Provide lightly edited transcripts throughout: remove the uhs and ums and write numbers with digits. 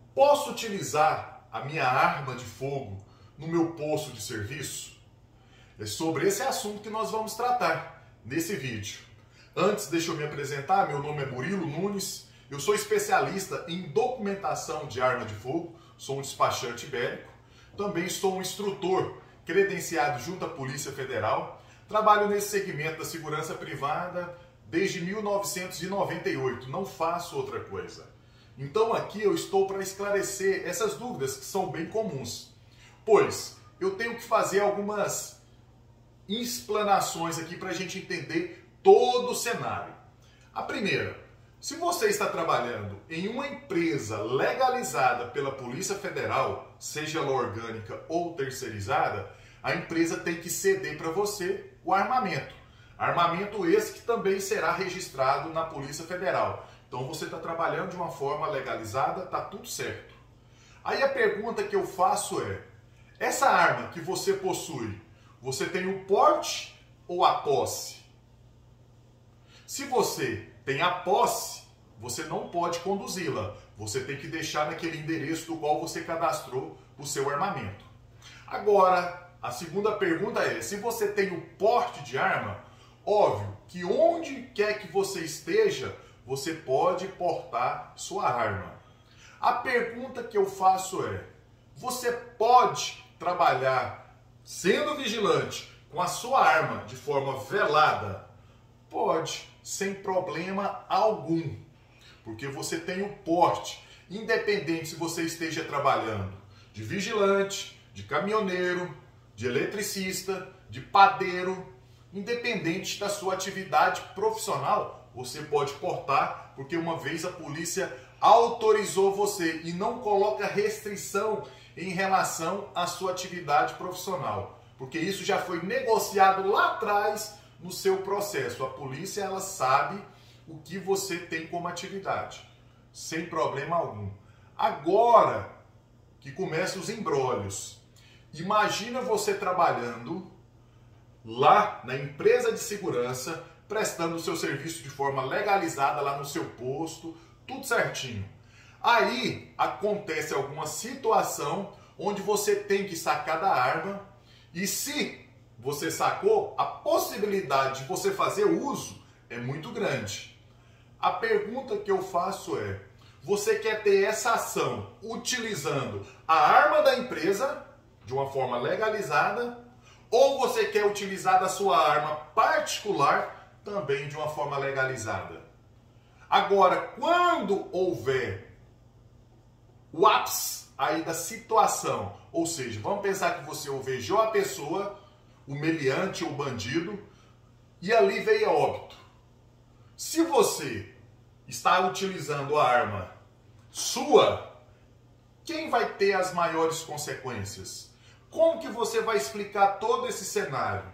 Posso utilizar a minha arma de fogo no meu posto de serviço? É sobre esse assunto que nós vamos tratar nesse vídeo. Antes, deixa eu me apresentar. Meu nome é Murilo Nunes. Eu sou especialista em documentação de arma de fogo. Sou um despachante bélico. Também sou um instrutor credenciado junto à Polícia Federal. Trabalho nesse segmento da segurança privada desde 1998. Não faço outra coisa. Então aqui eu estou para esclarecer essas dúvidas que são bem comuns. Pois eu tenho que fazer algumas explanações aqui para a gente entender todo o cenário. A primeira, se você está trabalhando em uma empresa legalizada pela Polícia Federal, seja ela orgânica ou terceirizada, a empresa tem que ceder para você o armamento. Armamento esse que também será registrado na Polícia Federal. Então você está trabalhando de uma forma legalizada, está tudo certo. Aí a pergunta que eu faço é, essa arma que você possui, você tem o porte ou a posse? Se você tem a posse, você não pode conduzi-la. Você tem que deixar naquele endereço do qual você cadastrou o seu armamento. Agora, a segunda pergunta é, se você tem o porte de arma, óbvio que onde quer que você esteja, você pode portar sua arma. A pergunta que eu faço é, você pode trabalhar sendo vigilante com a sua arma de forma velada? Pode, sem problema algum, porque você tem o porte, independente se você esteja trabalhando de vigilante, de caminhoneiro, de eletricista, de padeiro, independente da sua atividade profissional, você pode portar, porque uma vez a polícia autorizou você e não coloca restrição em relação à sua atividade profissional, porque isso já foi negociado lá atrás no seu processo. A polícia, ela sabe o que você tem como atividade, sem problema algum. Agora que começam os embrólios, imagina você trabalhando lá na empresa de segurança, prestando o seu serviço de forma legalizada lá no seu posto, tudo certinho. Aí acontece alguma situação onde você tem que sacar da arma e se você sacou, a possibilidade de você fazer uso é muito grande. A pergunta que eu faço é, você quer ter essa ação utilizando a arma da empresa de uma forma legalizada ou você quer utilizar da sua arma particular também de uma forma legalizada? Agora, quando houver o ápice aí da situação, ou seja, vamos pensar que você alvejou a pessoa, o meliante ou o bandido, e ali veio a óbito. Se você está utilizando a arma sua, quem vai ter as maiores consequências? Como que você vai explicar todo esse cenário?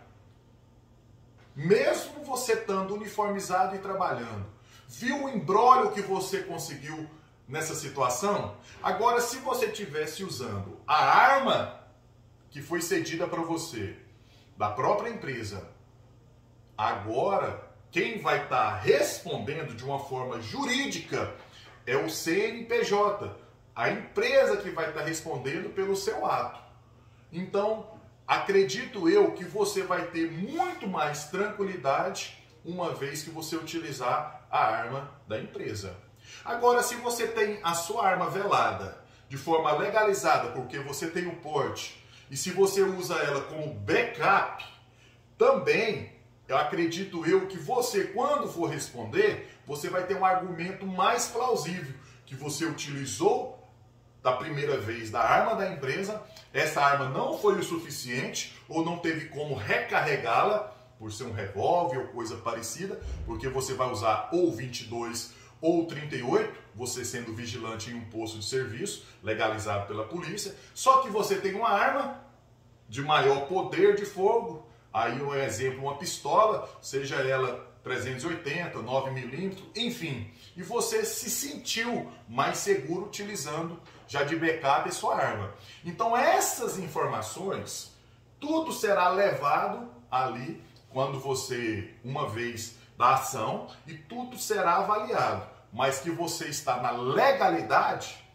Mesmo você estando uniformizado e trabalhando, viu o imbróglio que você conseguiu nessa situação? Agora, se você estivesse usando a arma que foi cedida para você, da própria empresa, agora quem vai estar respondendo de uma forma jurídica é o CNPJ, a empresa que vai estar respondendo pelo seu ato. Então, acredito eu que você vai ter muito mais tranquilidade uma vez que você utilizar a arma da empresa. Agora, se você tem a sua arma velada de forma legalizada, porque você tem o porte, e se você usa ela como backup, também eu acredito eu que você, quando for responder, você vai ter um argumento mais plausível, que você utilizou da primeira vez da arma da empresa, essa arma não foi o suficiente ou não teve como recarregá-la por ser um revólver ou coisa parecida, porque você vai usar ou 22 ou 38, você sendo vigilante em um posto de serviço legalizado pela polícia, só que você tem uma arma de maior poder de fogo, aí um exemplo, uma pistola, seja ela 380, 9mm, enfim, e você se sentiu mais seguro utilizando já de backup a sua arma. Então essas informações, tudo será levado ali quando você, uma vez da ação, e tudo será avaliado. Mas que você está na legalidade,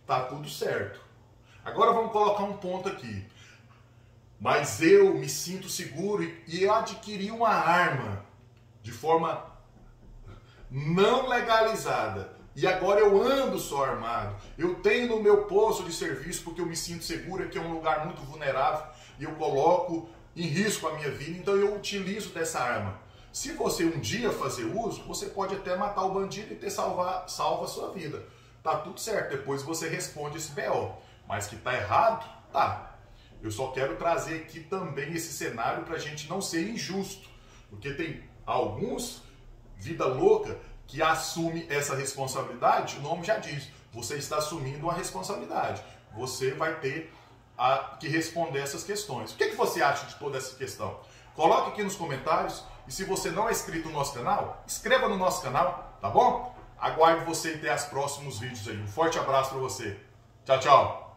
tá tudo certo. Agora vamos colocar um ponto aqui. Mas eu me sinto seguro e eu adquiri uma arma de forma não legalizada. E agora eu ando só armado. Eu tenho no meu posto de serviço porque eu me sinto seguro, que é um lugar muito vulnerável e eu coloco em risco a minha vida, então eu utilizo dessa arma. Se você um dia fazer uso, você pode até matar o bandido e ter salvo a sua vida. Tá tudo certo, depois você responde esse BO. Mas que tá errado, tá. Eu só quero trazer aqui também esse cenário para a gente não ser injusto. Porque tem alguns, vida louca, que assume essa responsabilidade, o nome já diz, você está assumindo uma responsabilidade. Você vai ter que responder essas questões. O que você acha de toda essa questão? Coloque aqui nos comentários e se você não é inscrito no nosso canal, inscreva no nosso canal, tá bom? Aguardo você em ter os próximos vídeos aí. Um forte abraço para você. Tchau, tchau.